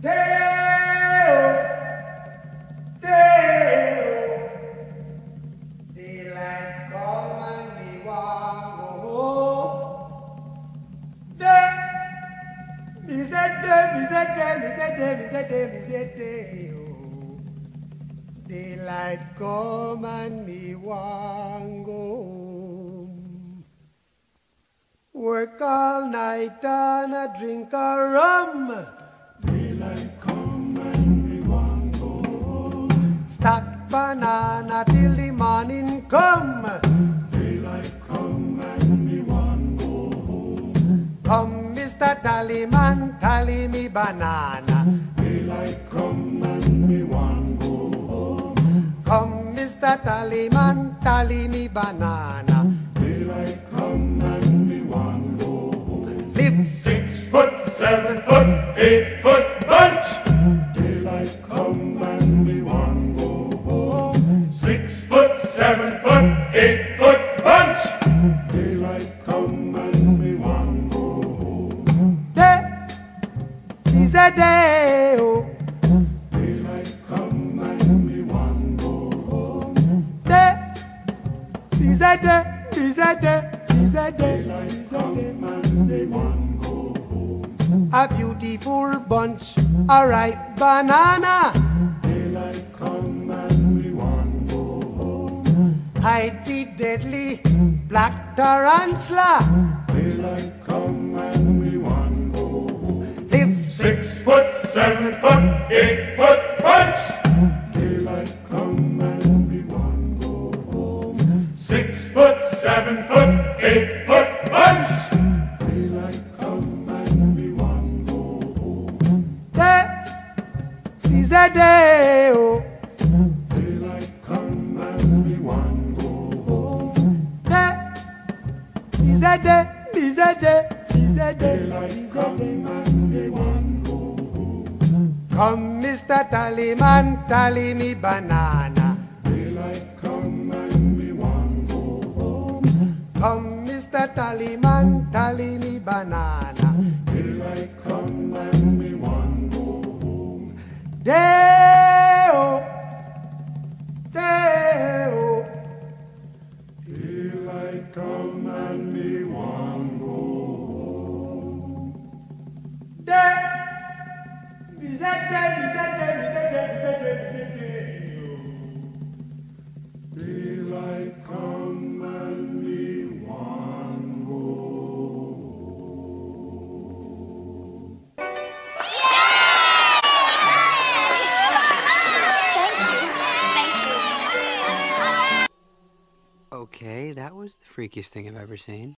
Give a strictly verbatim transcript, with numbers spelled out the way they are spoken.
Daylight come and me want go home. Day, me say day, me say day, me say day, me say day, me say day. Oh. Daylight come and me want go home. Work all night and a drink a rum. Daylight come and me want go home. Stack banana till the morning come. Daylight come and me want go home. Come, Mister Tallyman, tally me banana. Daylight come and me want go home. Come, Mister Tallyman, tally me banana. Daylight come and me want go home. Live Six foot, seven foot, eight foot bunch. Daylight come and me want go home. Six foot, seven foot, eight foot bunch. Daylight come and me want go home. day, is a day, oh. Daylight come and me want go home. Day, is a day, is a day, is a day, Daylight is a come day. and me want go home. A beautiful bunch, a ripe banana. Daylight come and me want go home. Hide the deadly black tarantula. Daylight come and me want go home. Live Six foot, seven foot, eight foot bunch. Daylight come and me want go home. Six foot, seven foot, eight foot bunch. Daylight come and me want go home. day, is a day, oh. Daylight come and me want go home. Day, is a day, is a day, is a day, Daylight is a come day. and me want go home. Come, Mister Tallyman, tally me banana. Daylight come and me want go home. Come, Mister Tallyman, tally me banana. Daylight come and me want go home. Day, oh, day, oh. Daylight come and me want go home. Day, is a day, is a day, is a day, is a day, is a day, oh. Daylight come and me want go Okay, that was the freakiest thing I've ever seen.